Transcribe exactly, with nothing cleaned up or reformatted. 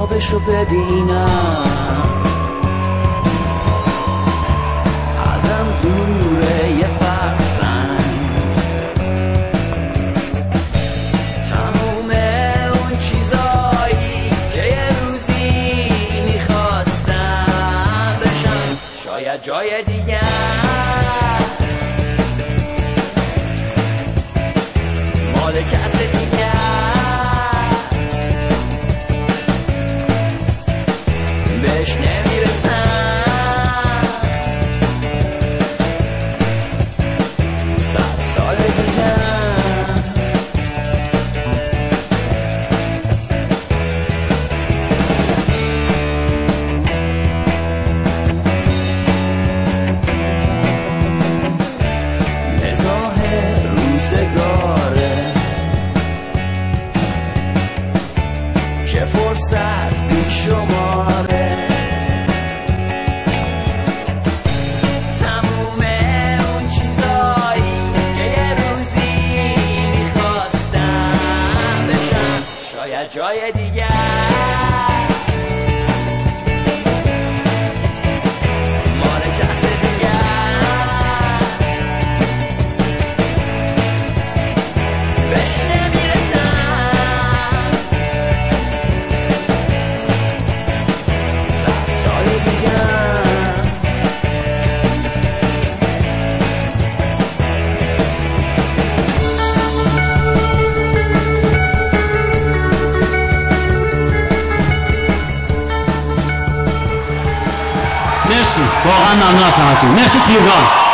خوابشو ببینم ازم دوره یه فرسنگ تموم اون چیزایی که یه روزی میخواستم بشم شاید جای دیگه مال کس دیگه بهش نمیرسم صد سال دیگه مزاح روزگاره که فرصت بی شماره تموم اون چیزایی که یه روزی میخواستم بشم شاید جای دیگه مال کس دیگه بهش نمیرسم صد سال دیگه مرسی واقعا ممنون از همتون. مرسی تیرگان.